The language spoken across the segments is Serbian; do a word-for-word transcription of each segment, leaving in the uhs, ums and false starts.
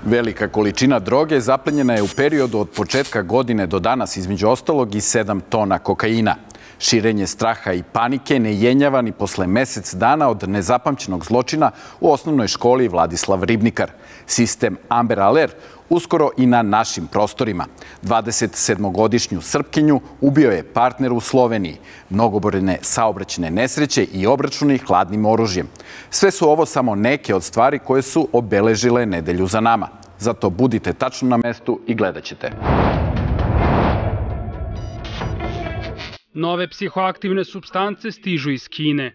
Velika količina droge zaplenjena je u periodu od početka godine do danas, između ostalog i sedam tona kokaina. Širenje straha i panike ne jenjava ni posle mesec dana od nezapamćenog zločina u osnovnoj školi Vladislav Ribnikar. Sistem Amber Alert uskoro i na našim prostorima. dvadesetsedmogodišnju Srpkinju ubio je partner u Sloveniji. Mnogobrojne saobraćajne nesreće i obračuni hladnim oružjem. Sve su ovo samo neke od stvari koje su obeležile nedelju za nama. Zato budite tačno na mestu i gledat ćete. Nove psihoaktivne supstance stižu iz Kine.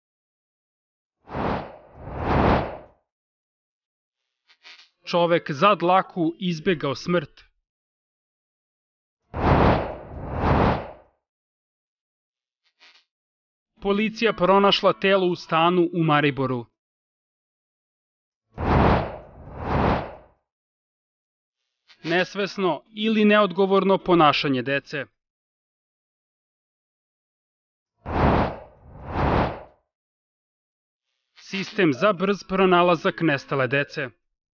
Čovek za dlaku izbegao smrt. Policija pronašla telo u stanu u Mariboru. Nesvesno ili neodgovorno ponašanje dece. Sistem za brz pronalazak nestale dece.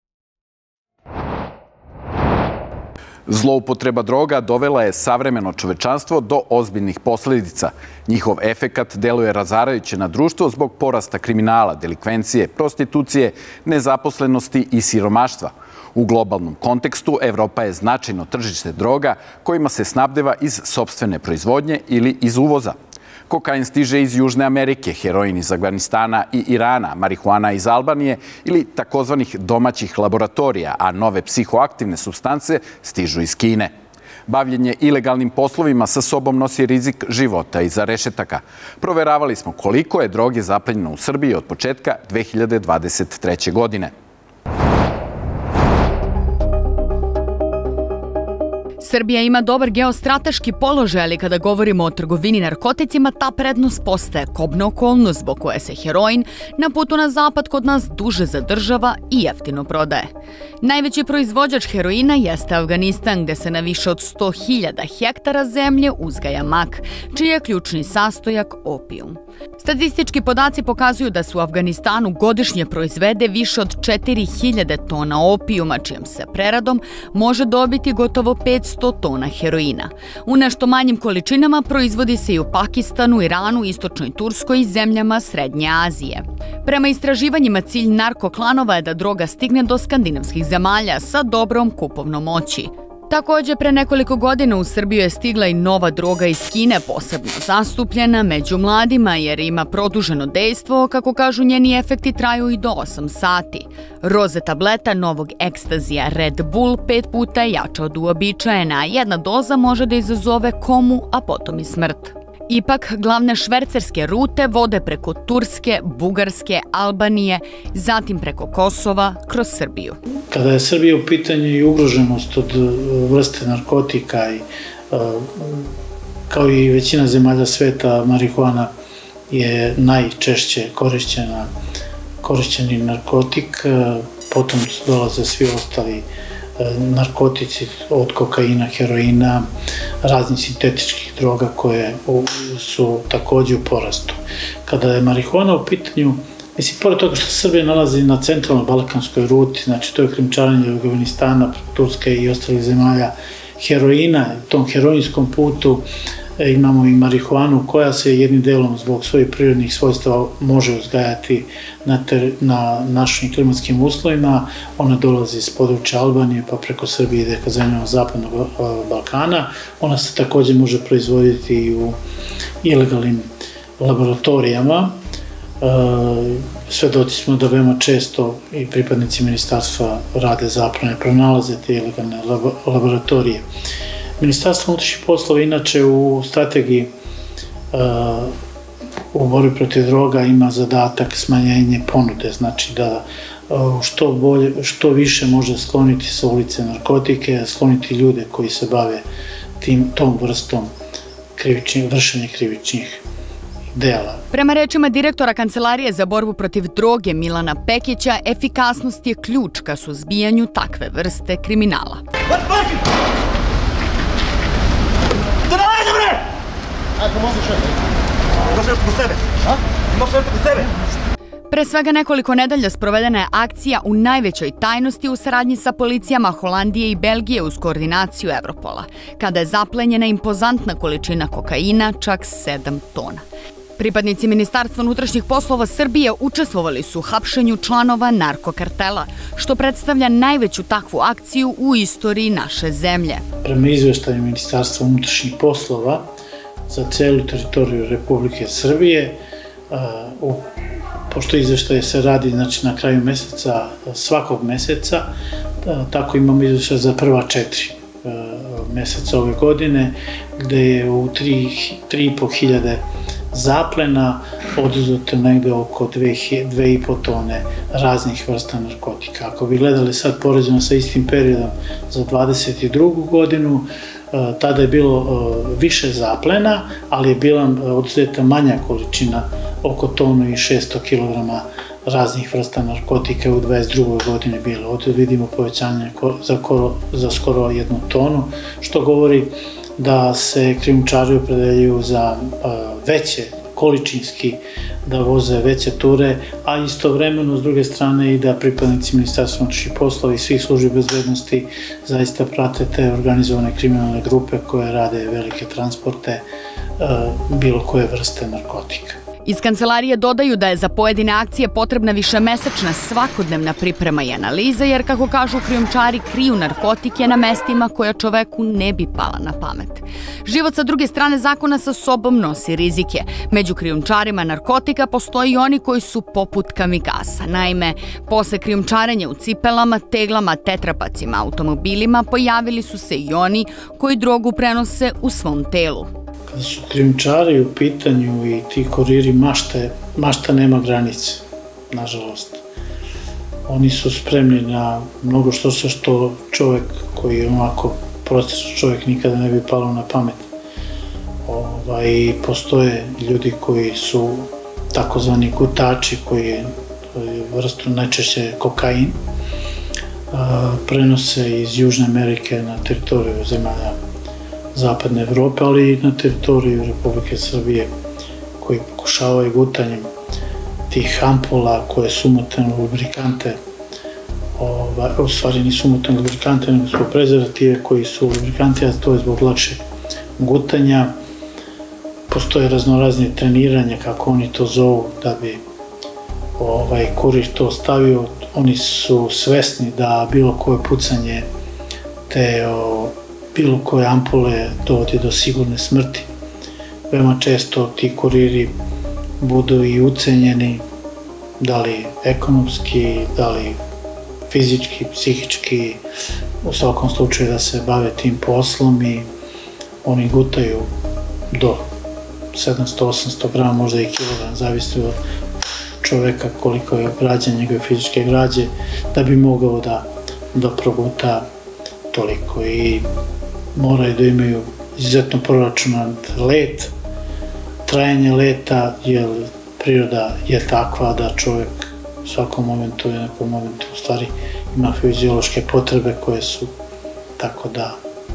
Zloupotreba droga dovela je savremeno čovečanstvo do ozbiljnih posledica. Njihov efekat deluje razarajuće na društvo zbog porasta kriminala, delikvencije, prostitucije, nezaposlenosti i siromaštva. U globalnom kontekstu Evropa je značajno tržište droga kojima se snabdeva iz sopstvene proizvodnje ili iz uvoza. Kokain stiže iz Južne Amerike, heroin iz Afganistana i Irana, marihuana iz Albanije ili takozvanih domaćih laboratorija, a nove psihoaktivne supstance stižu iz Kine. Bavljenje ilegalnim poslovima sa sobom nosi rizik života iza rešetaka. Proveravali smo koliko je droge zaplenjeno u Srbiji od početka dve hiljade dvadeset treće. godine. Srbija ima dobar geostrateški položaj, ali kada govorimo o trgovini narkoticima, ta prednost postaje kobna okolnost zbog koje se heroin na putu na zapad kod nas duže zadržava i jeftino prodaje. Najveći proizvođač heroina jeste Afganistan, gde se na više od sto hiljada hektara zemlje uzgaja mak, čiji je ključni sastojak opijum. Statistički podaci pokazuju da se u Afganistanu godišnje proizvede više od četiri hiljade tona opijuma, čijom se preradom može dobiti gotovo petsto tona heroina. U nešto manjim količinama proizvodi se i u Pakistanu, Iranu, istočnoj Turskoj i zemljama Srednje Azije. Prema istraživanjima, cilj narkoklanova je da droga stigne do skandinavskih zemalja sa dobrom kupovnom moći. Takođe, pre nekoliko godina u Srbiju je stigla i nova droga iz Kine, posebno zastupljena među mladima jer ima produženo dejstvo, kako kažu njeni efekti traju i do osam sati. Roze tableta novog ekstazija Red Bull pet puta je jača od uobičajena, a jedna doza može da izazove komu, a potom i smrt. Ipak, glavne švercerske rute vode preko Turske, Bugarske, Albanije, zatim preko Kosova, kroz Srbiju. Kada je Srbija u pitanju i ugroženost od vrste narkotika, i, kao i većina zemalja sveta, marihuana je najčešće korišćena, korišćeni narkotik, potom dolaze svi ostali narkotici od kokaina, heroina, raznih sintetičkih droga koje su takođe u porastu. Kada je marihuana u pitanju, mislim, pored toga što Srbija nalazi na centralno-balkanskoj ruti, znači to je krijumčarenje Afganistana, Turske i ostalih zemalja, heroina, tom heroinskom putu imamo i marihuanu koja se jednim delom zbog svojih prirodnih svojstava može uzgajati na, ter, na našim klimatskim uslovima. Ona dolazi iz područja Albanije pa preko Srbije ide ka zemljama Zapadnog Balkana. Ona se takođe može proizvoditi i u ilegalnim laboratorijama. Svedoci smo da veoma često i pripadnici ministarstva rade zaplene, pronalaze te ilegalne laboratorije. Ministarstvo unutrašnjih poslova inače u strategiji u borbi protiv droga ima zadatak smanjenje ponude, znači da što bolje, što više može skloniti sa ulice narkotike, skloniti ljude koji se bave tim, tom vrstom krivičnih, vršenja krivičnih dela. Prema rečima direktora Kancelarije za borbu protiv droge Milana Pekića, efikasnost je ključ ka suzbijanju takve vrste kriminala. Pre svega nekoliko nedelja sprovedena je akcija u najvećoj tajnosti u saradnji sa policijama Holandije i Belgije uz koordinaciju Evropola, kada je zaplenjena impozantna količina kokaina, čak sedam tona. Pripadnici Ministarstva unutrašnjih poslova Srbije učestvovali su u hapšenju članova narkokartela, što predstavlja najveću takvu akciju u istoriji naše zemlje. Prema izveštaju Ministarstva unutrašnjih poslova za celu teritoriju Republike Srbije, u pošto izveštaje se radi znači, na kraju meseca, svakog meseca, tako imamo izveštaje za prva četiri meseca ove godine, gde je u tri i po hiljade zaplena oduzeto negde oko dve i po tone raznih vrsta narkotika. Ako bi gledali sad poređeno sa istim periodom za dvadeset drugu godinu, tada je bilo više zaplena, ali je bila oduzeta manja količina, oko tonu i šesto kilograma raznih vrsta narkotika u dvadeset drugoj godini bilo. Ovdje vidimo povećanje za skoro jednu tonu, što govori da se krijumčari opredeljuju za veće količinski, da voze veće ture, a istovremeno s druge strane i da pripadnici Ministarstva unutrašnjih poslova i svih službi bezbednosti zaista prate te organizovane kriminalne grupe koje rade velike transporte bilo koje vrste narkotika. Iz kancelarije dodaju da je za pojedine akcije potrebna višemesečna svakodnevna priprema i analiza, jer kako kažu krijumčari kriju narkotike na mestima koja čoveku ne bi pala na pamet. Život sa druge strane zakona sa sobom nosi rizike. Među krijumčarima narkotika postoji i oni koji su poput kamikasa. Naime, posle krijumčarenja u cipelama, teglama, tetrapacima, automobilima pojavili su se i oni koji drogu prenose u svom telu. Kada su krijumčari u pitanju i ti kuriri mašte, mašta nema granice, nažalost. Oni su spremni na mnogo što se što čovek koji je onako prosječan čovek nikada ne bi palo na pamet. Postoje ljudi koji su takozvani gutači, koji je vrstu najčešće kokain, prenose iz Južne Amerike na teritoriju zemalja Zapadne Evrope, ali i na teritoriju Republike Srbije, koji pokušavaju gutanjem tih ampula koje su umotane u lubrikante, u stvari nisu umotane u lubrikante, nego su prezervative koji su lubrikanti, a to je zbog lakšeg gutanja. Postoje raznorazne treniranja, kako oni to zovu, da bi kurir to stavio. Oni su svesni da bilo koje pucanje te bilo koje ampule dovodi do sigurne smrti. Veoma često ti kuriri budu i ucenjeni, da li ekonomski, da li fizički, psihički, u svakom slučaju da se bave tim poslom i oni gutaju do sedamsto do osamsto grama, možda i kilogram, zavisno od čoveka koliko je građe, njegove fizičke građe, da bi mogao da proguta toliko. I moraju da imaju izuzetno proračunan let, trajanje leta, jer priroda je takva da čovjek u svakom momentu i nekom momentu u stvari ima fiziološke potrebe koje su tako da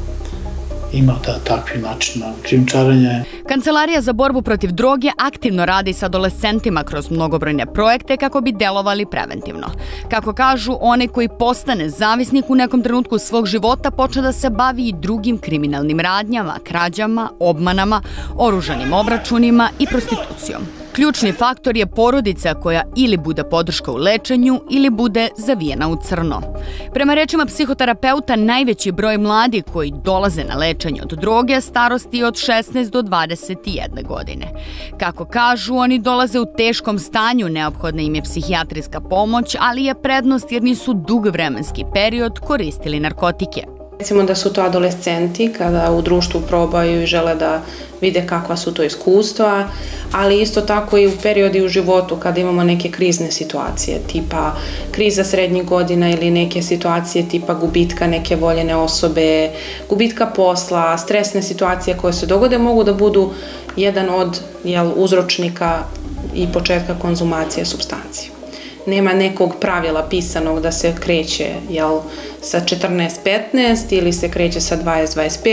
ima takvi način krijumčarenja. Kancelarija za borbu protiv droge aktivno radi sa adolescentima kroz mnogobrojne projekte kako bi delovali preventivno. Kako kažu, onaj koji postane zavisnik u nekom trenutku svog života počne da se bavi i drugim kriminalnim radnjama, krađama, obmanama, oružanim obračunima i prostitucijom. Ključni faktor je porodica koja ili bude podrška u lečenju ili bude zavijena u crno. Prema rečima psihoterapeuta, najveći broj mladih koji dolaze na lečenje od droge starosti od šesnaest do dvadeset jedne godine. Kako kažu, oni dolaze u teškom stanju, neophodna im je psihijatrijska pomoć, ali je prednost jer nisu dug vremenski period koristili narkotike. Recimo da su to adolescenti kada u društvu probaju i žele da vide kakva su to iskustva, ali isto tako i u periodi u životu kada imamo neke krizne situacije, tipa kriza srednjih godina ili neke situacije tipa gubitka neke voljene osobe, gubitka posla, stresne situacije koje se dogode mogu da budu jedan od uzročnika i početka konzumacije supstancije. Nema nekog pravila pisanog da se kreće sa četrnaest petnaest ili se kreće sa dvadeset dvadeset pet.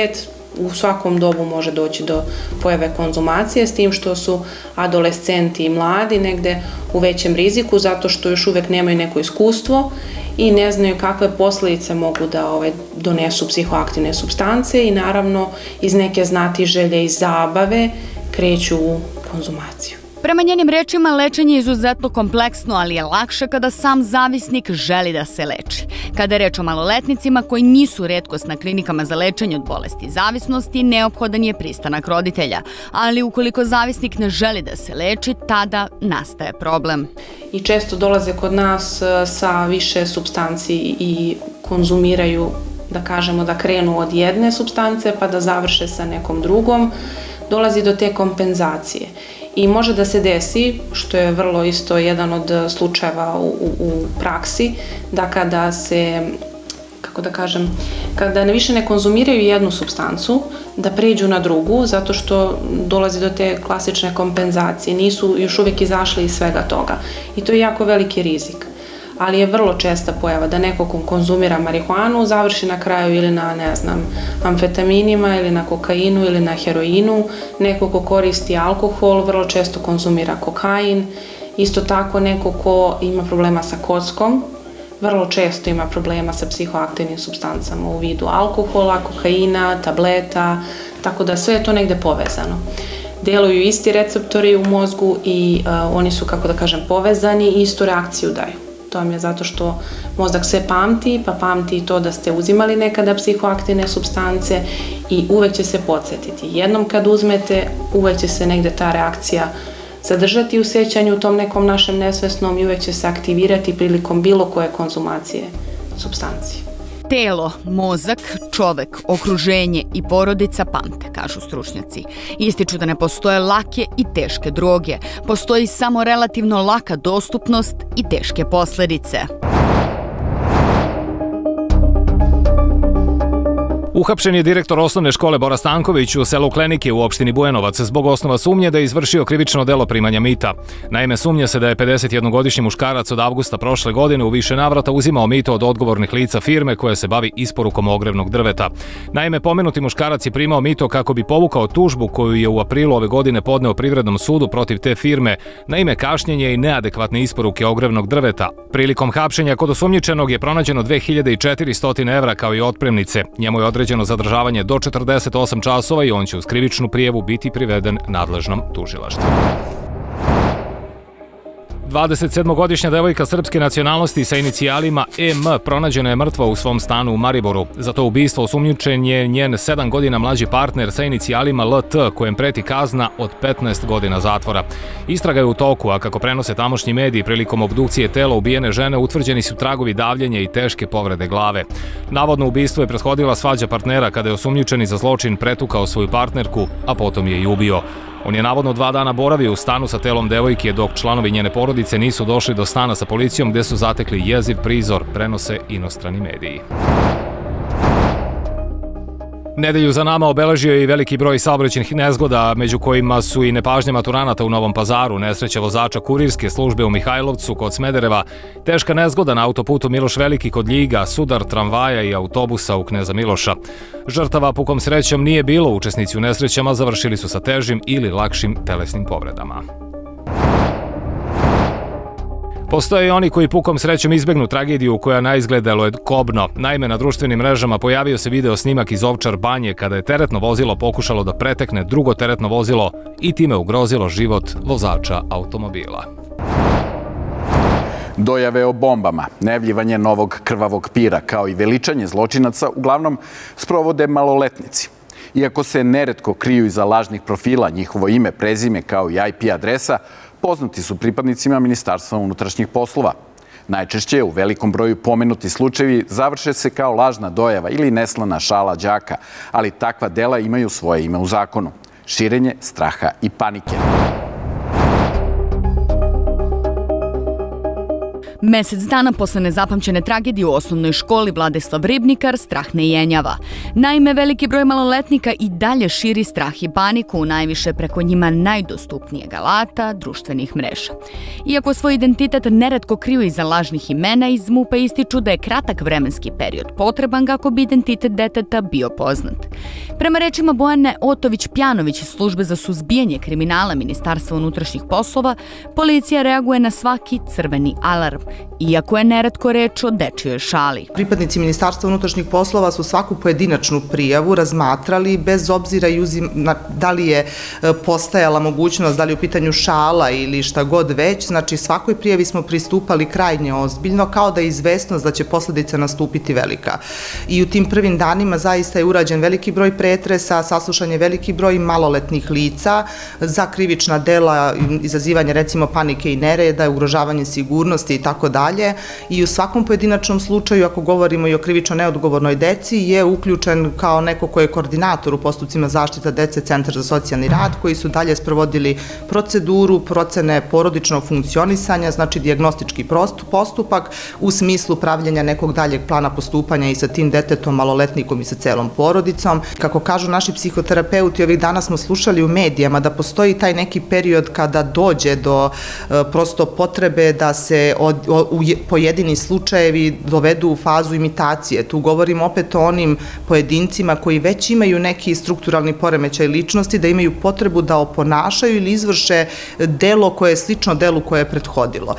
u svakom dobu može doći do pojave konzumacije, s tim što su adolescenti i mladi negde u većem riziku zato što još uvek nemaju neko iskustvo i ne znaju kakve posledice mogu da ovaj, donesu psihoaktivne supstance i naravno iz neke znatiželje i zabave kreću u konzumaciju. Prema njenim rečima, lečenje je izuzetno kompleksno, ali je lakše kada sam zavisnik želi da se leči. Kada je reč o maloletnicima koji nisu retkost na klinikama za lečenje od bolesti zavisnosti, neophodan je pristanak roditelja. Ali ukoliko zavisnik ne želi da se leči, tada nastaje problem. I često dolaze kod nas sa više supstanci i konzumiraju, da kažemo da krenu od jedne supstance pa da završe sa nekom drugom. Dolazi do te kompenzacije. I može da se desi, što je vrlo isto jedan od slučajeva u, u, u praksi, da kada se, kako da kažem, kada ne više ne konzumiraju jednu supstancu, da pređu na drugu, zato što dolazi do te klasične kompenzacije, nisu još uvijek izašli iz svega toga. I to je jako veliki rizik. Ali je vrlo česta pojava da neko ko konzumira marihuanu završi na kraju ili na, ne znam, amfetaminima ili na kokainu ili na heroinu. Neko ko koristi alkohol vrlo često konzumira kokain. Isto tako neko ko ima problema sa kockom vrlo često ima problema sa psihoaktivnim supstancama u vidu alkohola, kokaina, tableta, tako da sve je to negde povezano. Deluju isti receptori u mozgu i uh, oni su, kako da kažem, povezani i istu reakciju daju. To vam je zato što mozak sve pamti, pa pamti i to da ste uzimali nekada psihoaktivne supstance i uvek će se podsjetiti. Jednom kad uzmete, uvek će se negde ta reakcija zadržati u sjećanju u tom nekom našem nesvesnom i uvek će se aktivirati prilikom bilo koje konzumacije supstancije. Telo, mozak, čovek, okruženje i porodica pamte, kažu stručnjaci. Ističu da ne postoje lake i teške droge. Postoji samo relativno laka dostupnost i teške posledice. Uhapšen je direktor osnovne škole Bora Stanković u selu Klenike u opštini Bujanovac zbog osnova sumnje da je izvršio krivično delo primanja mita. Naime, sumnja se da je pedesetjednogodišnji muškarac od avgusta prošle godine u više navrata uzimao mito od odgovornih lica firme koja se bavi isporukom ogrevnog drveta. Naime, pomenuti muškarac je primao mito kako bi povukao tužbu koju je u aprilu ove godine podneo Privrednom sudu protiv te firme na ime kašnjenja i neadekvatne isporuke ogrevnog drveta. Prilikom hapšenja kod osumnjičenog je pronađeno dve hiljade četiristo evra kao i otpremnice. Njemu je određeno zadržavanje do četrdeset osam časova i on će uz krivičnu prijavu biti priveden nadležnom tužilaštvu. dvadesetsedmogodišnja devojka srpske nacionalnosti sa inicijalima E M pronađena je mrtva u svom stanu u Mariboru. Za to ubistvo osumnjičen je njen sedam godina mlađi partner sa inicijalima L T, kojem preti kazna od petnaest godina zatvora. Istraga je u toku, a kako prenose tamošnji mediji, prilikom obdukcije tela ubijene žene utvrđeni su tragovi davljenja i teške povrede glave. Navodno ubistvo je prethodila svađa partnera kada je osumnjičeni za zločin pretukao svoju partnerku, a potom je i ubio. On je navodno dva dana boravio u stanu sa telom devojke dok članovi njene porodice nisu došli do stana sa policijom gde su zatekli jeziv prizor, prenose inostrani mediji. Nedelju za nama obeležio je i veliki broj saobraćajnih nezgoda, među kojima su i nepažnja maturanata u Novom Pazaru, nesreća vozača kurirske službe u Mihajlovcu kod Smedereva, teška nezgoda na autoputu Miloš Veliki kod Ljiga, sudar tramvaja i autobusa u Kneza Miloša. Žrtava pukom srećom nije bilo, učesnici u nesrećama završili su sa težim ili lakšim telesnim povredama. Postoje i oni koji pukom srećom izbegnu tragediju koja na izgled deluje kobno. Naime, na društvenim mrežama pojavio se video snimak iz Ovčar Banje kada je teretno vozilo pokušalo da pretekne drugo teretno vozilo i time ugrozilo život vozača automobila. Dojave o bombama, nevljivanje novog krvavog pira kao i veličanje zločinaca uglavnom sprovode maloletnici. Iako se neretko kriju iza lažnih profila, njihovo ime, prezime kao i I P adresa, poznati su pripadnicima Ministarstva unutrašnjih poslova. Najčešće u velikom broju pomenuti slučajevi završe se kao lažna dojava ili neslana šala đaka, ali takva dela imaju svoje ime u zakonu. Širenje straha i panike. Mesec dana posle nezapamćene tragedije u osnovnoj školi Vladislav Ribnikar strah ne jenjava. Naime, veliki broj maloletnika i dalje širi strah i paniku, najviše preko njima najdostupnijeg alata, društvenih mreža. Iako svoj identitet neretko kriju iza lažnih imena, iz MUP-a ističu da je kratak vremenski period potreban kako bi identitet deteta bio poznat. Prema rečima Bojane Otović-Pjanović iz Službe za suzbijanje kriminala Ministarstva unutrašnjih poslova, policija reaguje na svaki crveni alarm, iako je neretko reč o dečijoj šali. Pripadnici Ministarstva unutrašnjih poslova su svaku pojedinačnu prijavu razmatrali bez obzira da li je postajala mogućnost, da li je u pitanju šala ili šta god već. Znači, svakoj prijavi smo pristupali krajnje ozbiljno, kao da je izvesnost da će posledica nastupiti velika. I u tim prvim danima zaista je urađen veliki broj pretresa, saslušan je veliki broj maloletnih lica za krivična dela, izazivanje recimo panike i nereda, ugrožavanje sigurnosti i tako dalje. I u svakom pojedinačnom slučaju, ako govorimo i o krivično neodgovornoj deci, je uključen kao neko ko je koordinator u postupcima zaštita dece Centar za socijalni rad, koji su dalje sprovodili proceduru procene porodičnog funkcionisanja, znači dijagnostički postupak u smislu pravljenja nekog daljeg plana postupanja i sa tim detetom, maloletnikom i sa celom porodicom. Kako kažu naši psihoterapeuti, ovih dana smo slušali u medijama da postoji taj neki period kada dođe do prosto potrebe da se u pojedini slučajevi dovedu u fazu imitacije. Tu govorim opet o onim pojedincima koji već imaju neki strukturalni poremećaj ličnosti, da imaju potrebu da oponašaju ili izvrše delo koje je slično delu koje je prethodilo.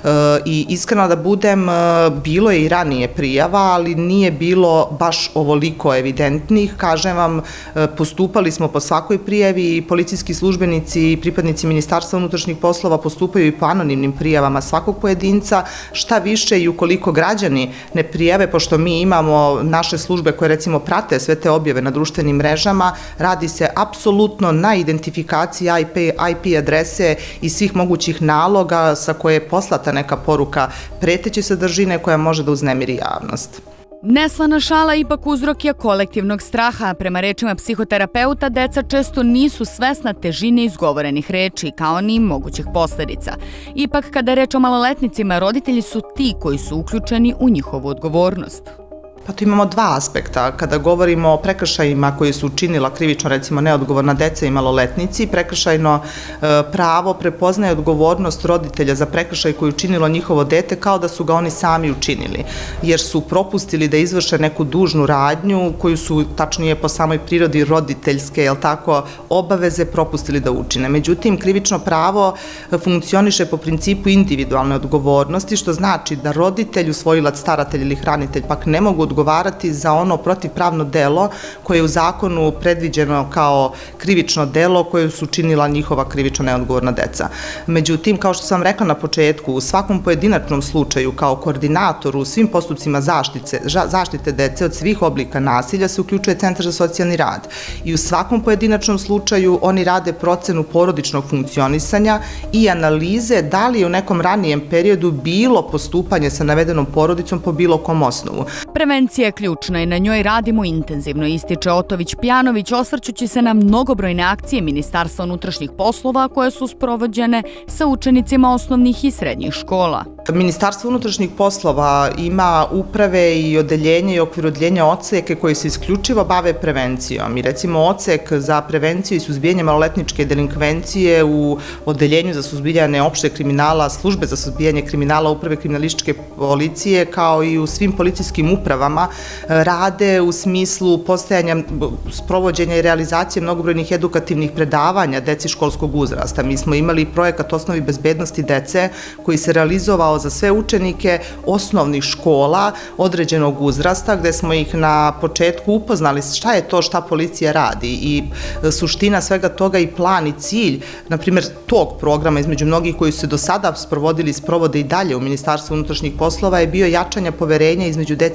I iskreno da budem, bilo je i ranije prijava, ali nije bilo baš ovoliko evidentnih. Kažem vam, postupali smo po svakoj prijavi i policijski službenici i pripadnici Ministarstva unutrašnjih poslova postupaju i po anonimnim prijavama svakog pojedinca, šta više i ukoliko građani ne prijave, pošto mi imamo naše službe koje recimo prate sve te objave na društvenim mrežama, radi se apsolutno na identifikaciji I P adrese i svih mogućih naloga sa koje je poslata neka poruka preteće sadržine koja može da uznemiri javnost. Neslana šala ipak uzrok je kolektivnog straha. Prema rečima psihoterapeuta, deca često nisu svesna težine izgovorenih reči, kao ni mogućih posledica. Ipak, kada je reč o maloletnicima, roditelji su ti koji su uključeni u njihovu odgovornost. Pa tu imamo dva aspekta. Kada govorimo o prekršajima koji su učinila krivično, recimo, neodgovorna deca i maloletnici, prekršajno pravo prepoznaje odgovornost roditelja za prekršaj koji je učinilo njihovo dete kao da su ga oni sami učinili, jer su propustili da izvrše neku dužnu radnju koju su, tačnije po samoj prirodi roditeljske, jel tako, obaveze propustili da učine. Međutim, krivično pravo funkcioniše po principu individualne odgovornosti, što znači da roditelj, usvojilac, staratelj ili hranitelj pak ne mogu odgovarati za ono protivpravno delo koje je u zakonu predviđeno kao krivično delo koje su učinila njihova krivično neodgovorna deca. Međutim, kao što sam rekla na početku, u svakom pojedinačnom slučaju kao koordinatoru u svim postupcima zaštite, zaštite dece od svih oblika nasilja se uključuje Centar za socijalni rad. I u svakom pojedinačnom slučaju oni rade procenu porodičnog funkcionisanja i analize da li je u nekom ranijem periodu bilo postupanje sa navedenom porodicom po bilo kom osnovu. Prevencija je ključna i na njoj radimo intenzivno, ističe Otović-Pjanović, osvrćući se na mnogobrojne akcije Ministarstva unutrašnjih poslova koje su sprovođene sa učenicima osnovnih i srednjih škola. Ministarstvo unutrašnjih poslova ima uprave i odeljenje i okvir odeljenja odseke koji se isključivo bave prevencijom. I recimo odsek za prevenciju i suzbijanje maloletničke delinkvencije u odeljenju za suzbijanje opšteg kriminala, službe za suzbijanje kriminala, uprave kriminalističke policije, kao i u svim policijskim upravama rade u smislu postojanja, sprovođenja i realizacije mnogobrojnih edukativnih predavanja deci školskog uzrasta. Mi smo imali projekat Osnovi bezbednosti dece koji se realizovao za sve učenike osnovnih škola određenog uzrasta, gde smo ih na početku upoznali šta je to šta policija radi i suština svega toga i plan i cilj, na primjer, tog programa između mnogih koji su se do sada sprovodili i sprovode i dalje u Ministarstvu unutrašnjih poslova je bio jačanja poverenja između dece i policije.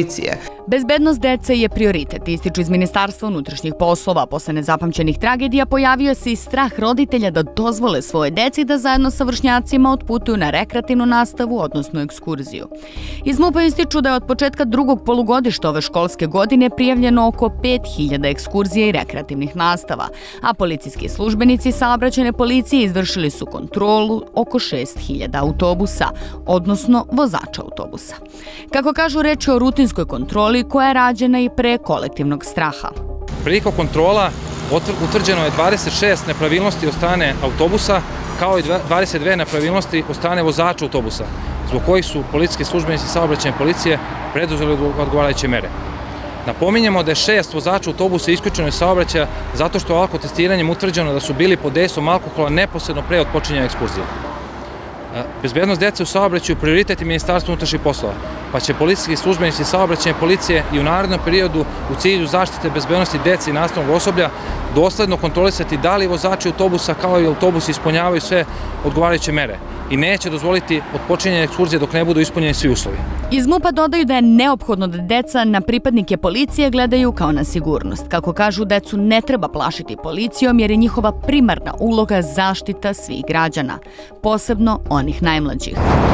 policije. Bezbednost dece je prioritet, ističu iz Ministarstva unutrašnjih poslova. Posle nezapamćenih tragedija pojavio se i strah roditelja da dozvole svoje deci da zajedno sa vršnjacima otputuju na rekreativnu nastavu, odnosno ekskurziju. Iz MUP-a ističu da je od početka drugog polugodišta ove školske godine prijavljeno oko pet hiljada ekskurzija i rekreativnih nastava, a policijski službenici saobraćajne policije izvršili su kontrolu oko šest hiljada autobusa, odnosno vozača autobusa. Kako kažu, reč je o rutinskoj kontroli koja je rađena i pre kolektivnog straha. Prilikom kontrola utvrđeno je dvadeset šest nepravilnosti od strane autobusa, kao i dvadeset dve nepravilnosti od strane vozača autobusa, zbog kojih su policijski službenici saobraćajne policije preduzeli odgovarajuće mere. Napominjemo da je šest vozača autobusa isključeno iz saobraćaja zato što je alkotestiranjem utvrđeno da su bili pod dejstvom alkohola neposredno pre otpočinjanja ekskurzije. Bezbednost dece u saobraćaju je prioritet i Ministarstva unutrašnjih poslova, pa će policijski službenici saobraćajne policije i u narednom periodu u cilju zaštite bezbednosti dece i nastavnog osoblja dosledno kontrolisati da li vozači autobusa kao i autobusi ispunjavaju sve odgovarajuće mere i neće dozvoliti otpočinjanje ekskurzije dok ne budu ispunjeni svi uslovi. Iz MUP-a dodaju da je neophodno da deca na pripadnike policije gledaju kao na sigurnost. Kako kažu, decu ne treba plašiti policijom jer je njihova primarna uloga zaštita svih građana, posebno onih najmlađih.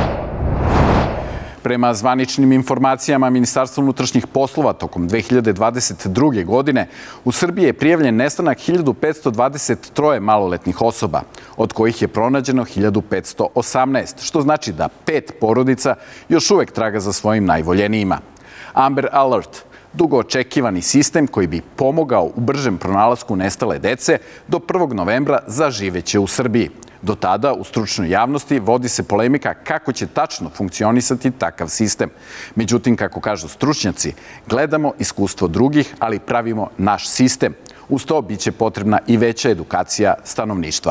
Prema zvaničnim informacijama Ministarstva unutrašnjih poslova tokom dve hiljade dvadeset druge. godine u Srbiji je prijavljen nestanak hiljadu petsto dvadeset tri maloletnih osoba, od kojih je pronađeno hiljadu petsto osamnaest, što znači da pet porodica još uvek traga za svojim najvoljenijima. Amber Alert, dugo očekivani sistem koji bi pomogao u bržem pronalasku nestale dece, do prvog novembra zaživeće u Srbiji. Do tada, u stručnoj javnosti, vodi se polemika kako će tačno funkcionisati takav sistem. Međutim, kako kažu stručnjaci, gledamo iskustvo drugih, ali pravimo naš sistem. Uz to biće potrebna i veća edukacija stanovništva.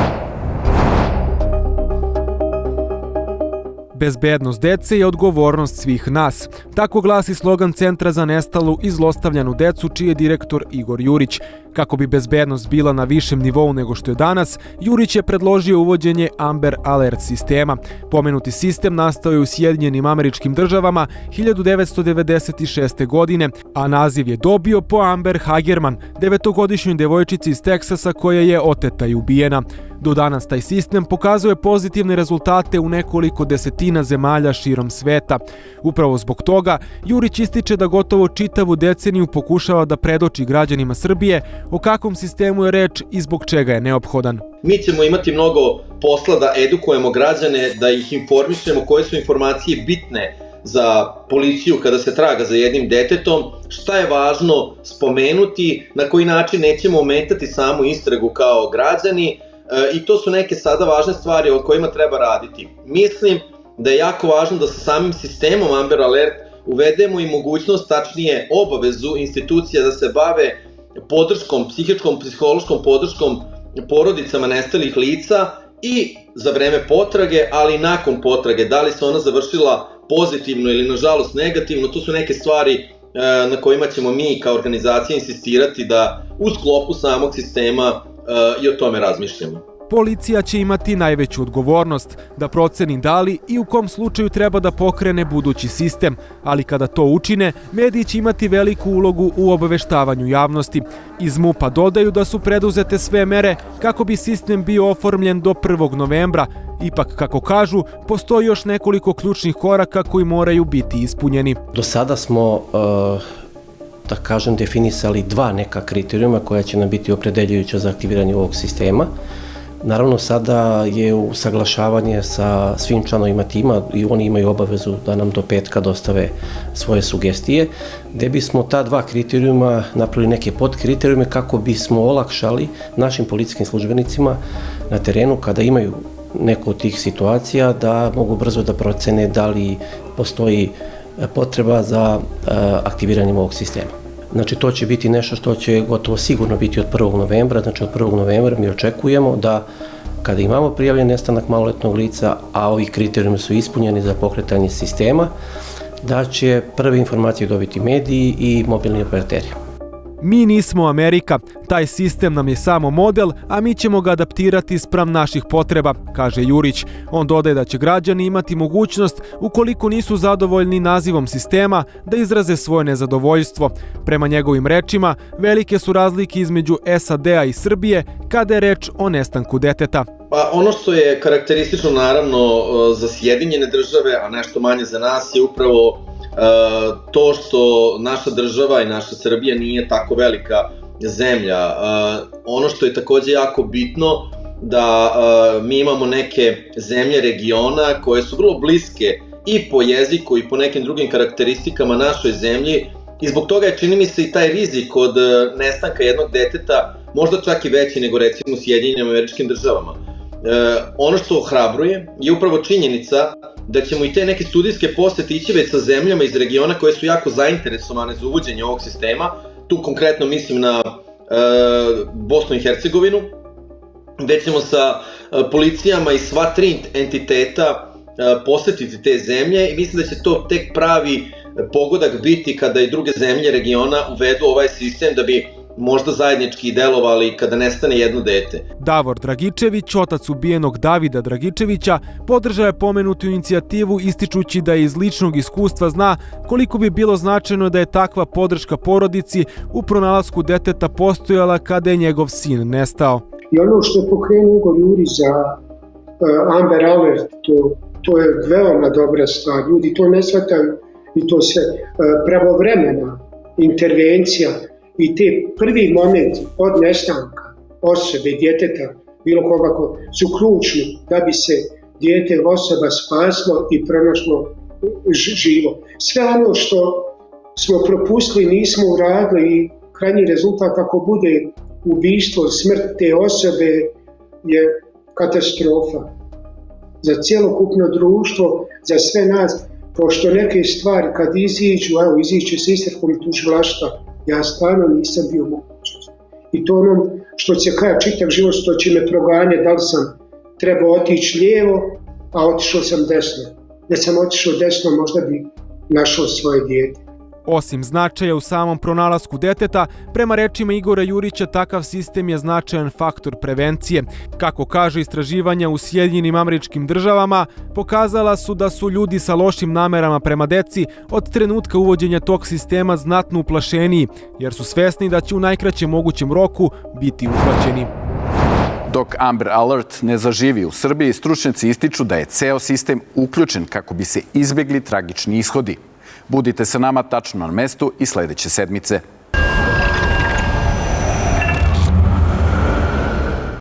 Bezbednost dece je odgovornost svih nas. Tako glasi slogan Centra za nestalu i zlostavljanu decu, čiji je direktor Igor Jurić. Kako bi bezbednost bila na višem nivou nego što je danas, Jurić je predložio uvođenje Amber Alert sistema. Pomenuti sistem nastao je u Sjedinjenim Američkim Državama hiljadu devetsto devedeset šeste. godine, a naziv je dobio po Amber Hagerman, devetogodišnjoj devojčici iz Teksasa koja je oteta i ubijena. Do danas taj sistem pokazuje pozitivne rezultate u nekoliko desetina zemalja širom sveta. Upravo zbog toga, Jurić ističe da gotovo čitavu deceniju pokušava da predoči građanima Srbije o kakvom sistemu je reč i zbog čega je neophodan. Mi ćemo imati mnogo posla da edukujemo građane, da ih informišemo koje su informacije bitne za policiju kada se traga za jednim detetom, šta je važno spomenuti, na koji način nećemo ometati samu istragu kao građani, i to su neke sada važne stvari o kojima treba raditi. Mislim da je jako važno da sa samim sistemom Amber Alert uvedemo i mogućnost, tačnije obavezu institucija da se bave podrškom, psihičkom, psihološkom podrškom porodicama nestalih lica i za vreme potrage, ali i nakon potrage. Da li se ona završila pozitivno ili nažalost negativno, to su neke stvari na kojima ćemo mi kao organizacija insistirati da u sklopu samog sistema i o tome razmišljamo. Policija će imati najveću odgovornost da proceni da li i u kom slučaju treba da pokrene budući sistem, ali kada to učine, mediji će imati veliku ulogu u obaveštavanju javnosti. Iz MUP-a dodaju da su preduzete sve mere kako bi sistem bio oformljen do prvog novembra. Ipak, kako kažu, postoji još nekoliko ključnih koraka koji moraju biti ispunjeni. Do sada smo da kažem, definisali dva neka kriterijuma koja će nam biti opredeljujuća za aktiviranje ovog sistema. Naravno, sada je usaglašavanje sa svim članovima tima i oni imaju obavezu da nam do petka dostave svoje sugestije, gde bismo ta dva kriterijuma napravili neke podkriterijume kako bismo olakšali našim policijskim službenicima na terenu kada imaju neku od tih situacija da mogu brzo da procene da li postoji potreba za aktiviranjem ovog sistema. Znači, to će biti nešto što će gotovo sigurno biti od prvog novembra, znači od prvog novembra mi očekujemo da kada imamo prijavljen nestanak maloletnog lica, a ovi kriterijumi su ispunjeni za pokretanje sistema, da će prve informacije dobiti mediji i mobilni operateri. Mi nismo Amerika, taj sistem nam je samo model, a mi ćemo ga adaptirati spram naših potreba, kaže Jurić. On dodaje da će građani imati mogućnost, ukoliko nisu zadovoljni nazivom sistema, da izraze svoje nezadovoljstvo. Prema njegovim rečima, velike su razlike između S A D-a i Srbije kada je reč o nestanku deteta. Pa ono što je karakteristično naravno za Sjedinjene države, a nešto manje za nas, je upravo to što naša država i naša Srbija nije tako velika zemlja. Ono što je takođe jako bitno, da mi imamo neke zemlje regiona koje su vrlo bliske i po jeziku i po nekim drugim karakteristikama našoj zemlji, i zbog toga je, čini mi se, i taj rizik od nestanka jednog deteta možda čak i veći nego recimo u Sjedinjenim Američkim Državama. Ono što ohrabruje je upravo činjenica da ćemo i te neke studijske posete ići već sa zemljama iz regiona koje su jako zainteresovane za uvođenje ovog sistema. Tu konkretno mislim na Bosnu i Hercegovinu, gde ćemo sa policijama iz sva tri entiteta posetiti te zemlje, i mislim da će to tek pravi pogodak biti kada i druge zemlje regiona uvedu ovaj sistem, da bi možda zajednički delovali kada nestane jedno dete. Davor Dragičević, otac ubijenog Davida Dragičevića, podržao je pomenutu inicijativu ističući da iz ličnog iskustva zna koliko bi bilo značajno da je takva podrška porodici u pronalasku deteta postojala kada je njegov sin nestao. I ono što je pokrenuo Igor Jurić za uh, Amber Alert, to, to je veoma dobra stvar. Ljudi to ne shvataju i to sve. Uh, pravovremena intervencija i te prvi momenti od nestanka osobe, djeteta, bilo koga ko su ključni da bi se dijete ili osoba spaslo i pronašlo živo. Sve ono što smo propustili, nismo uradili, i krajnji rezultat ako bude ubistvo, smrt te osobe, je katastrofa za cijelokupno društvo, za sve nas, pošto neke stvari kad iziđu, evo iziće se istrakom tužilaštva, ja stvarno nisam bio mogućnost. I to ono što se kaže, čitav život što će me proganje, da li sam trebao otići lijevo, a otišao sam desno. Da sam otišao desno, možda bi našao svoje dijete. Osim značaja u samom pronalasku deteta, prema rečima Igora Jurića, takav sistem je značajan faktor prevencije. Kako kaže istraživanja u Sjedinjenim Američkim Državama, pokazala su da su ljudi sa lošim namerama prema deci od trenutka uvođenja tog sistema znatno uplašeniji, jer su svesni da će u najkraćem mogućem roku biti uhvaćeni. Dok Amber Alert ne zaživi u Srbiji, stručnjaci ističu da je ceo sistem uključen kako bi se izbegli tragični ishodi. Budite sa nama tačno na mestu i sledeće sedmice.